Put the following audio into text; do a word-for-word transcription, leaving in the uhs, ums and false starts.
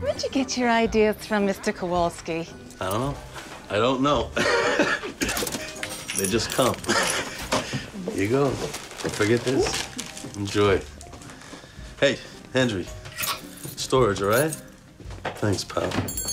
Where'd you get your ideas from, Mister Kowalski? I don't know. I don't know. They just come. Here you go. Don't forget this. Enjoy. Hey, Henry. Storage, all right? Thanks, pal.